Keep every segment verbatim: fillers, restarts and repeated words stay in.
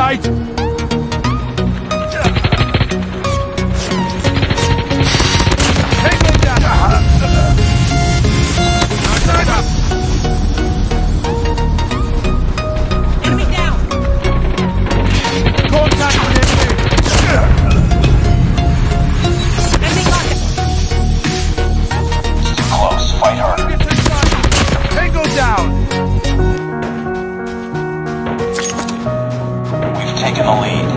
sight! Tango down! Enemy down! Contact with enemy! Enemy contact! Close, fight harder. Tango down! We've taken the lead.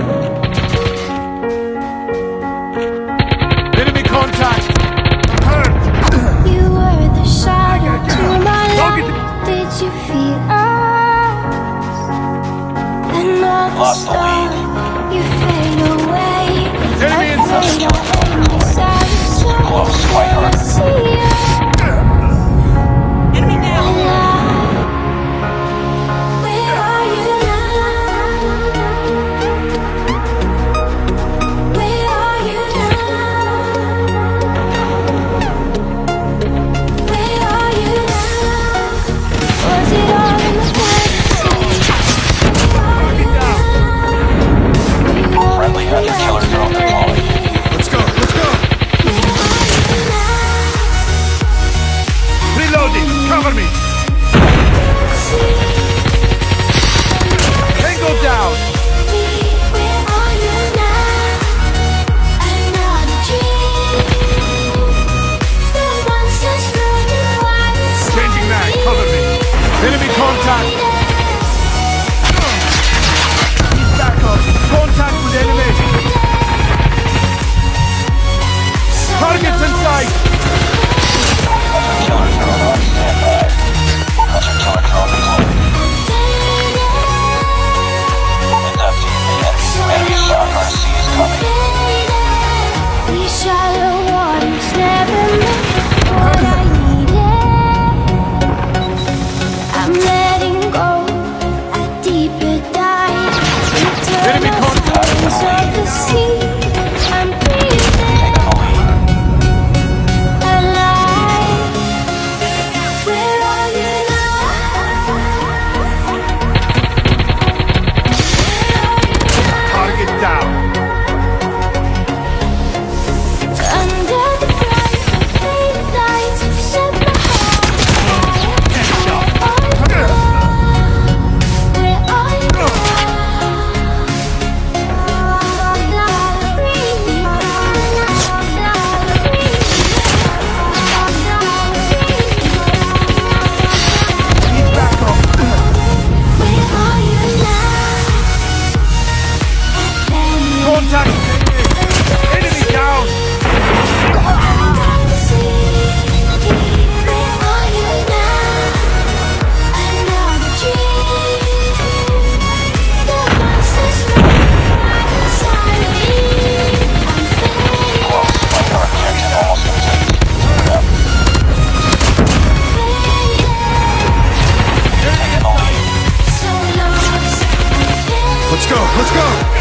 Enemy contact! Hurt! You were the shadow to my light. Did you feel us? Another Lost the star, lead. you fade away. Enemy in Afraid I'll make me sad. Close, fight I harder. see you Enemy down! alive. Where are you now? Where are you now? Where are you now? Was it all in the fantasy? Where are you now? Friendly hunter killer drone deployed. Let's go, let's go! Where are you now? Reloading! Cover me! Tango down! Where are you now? Another dream. The monsters running wild inside Changing mag, me. cover me! Enemy contact! He's back up! Contact with enemy! Targets in sight! Hunter killer drone on standby. Hunter killer drone deployed. It's up to you, man. Enemy shock R C is coming. These shallow waters never meant what I needed. I'm letting go a deeper dive. Enemy Eternal contact. silence of the sea. I'm breathing Taking the lead. alive. Where are you now? Target down! Under the bright faded lights, you set my heart on fire. Where are you now? He's back up! Where are you now? Contact with enemy! Enemy down! Close, fight our objective almost complete. Yep. Taking the lead. Let's go, let's go!